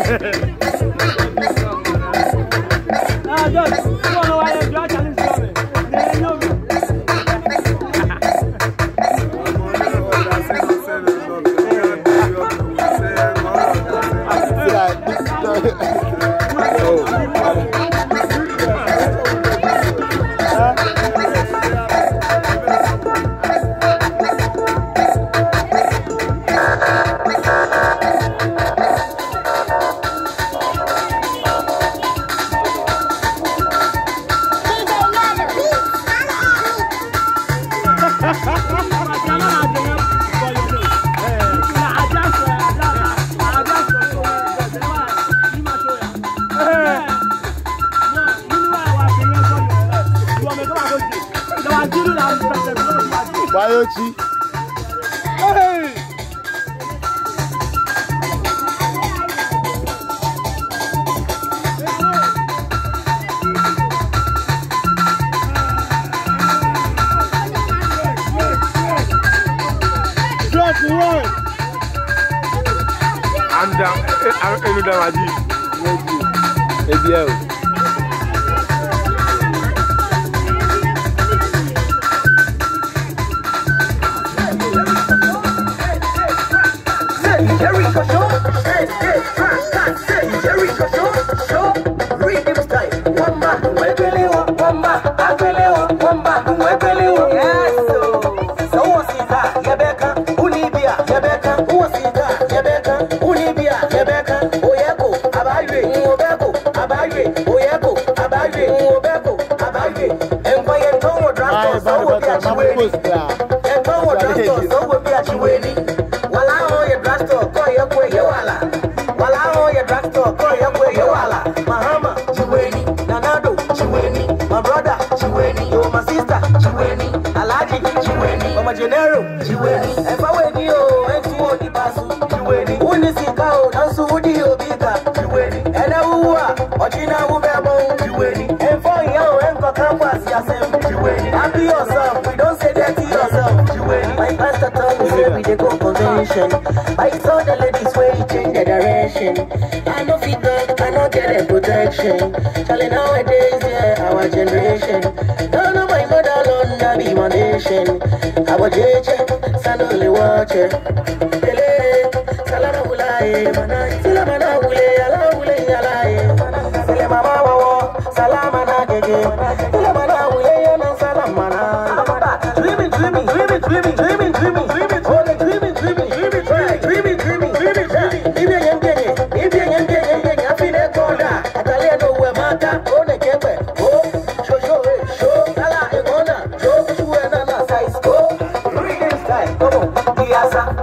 Bayochi. Hey! Drop one. I'm down. I'm down. Jericho show, Jericho show, rhythm style. Wamba, webelewa, wamba, abelewa, wamba, webelewa. Yes, so what's that? Yebeka, Unibia, Yebeka, what's that? Yebeka, Unibia, Yebeka, Oyeko, Abaye, Obeko, Abaye, Oyeko, Abaye, Obeko, Abaye. And by a tongue draft, so will be a chiwani. And tongue draft, so will be a chiwani. Mahama, Chiweni, Nanado, Chiweni, my brother, Chiweni, yo, my sister, Chiweni, Alaji, Chiweni, Mama Genero, Chiweni, and Fawedio, and Suodi Basu, Chiweni, Unisika, and Suudi Obika, Chiweni, and Aua, Ochina Ubebo, Chiweni, and for you, and Kakampas, Yasem, Chiweni, happy yourself, we don't say that to yourself, Chiweni, my pastor told me every day go convention, I saw the ladies way change the direction, I know feedback, I know get a protection. Charlie nowadays, yeah, our generation. Don't know my mother alone, I be my nation. Our JJ, son only watch it. Tele, Salama Hulaye, Salamana Hule, Ala Hule, Alaye. Salamama Wawa, Salamana Gege. Salamana Hule, and Salamana. Dreaming, dreaming, dreaming, dreaming, dreaming, dreaming, dreaming, only dreaming, dreaming, dreaming, dreaming, dreaming, dreaming, dreaming, Yes,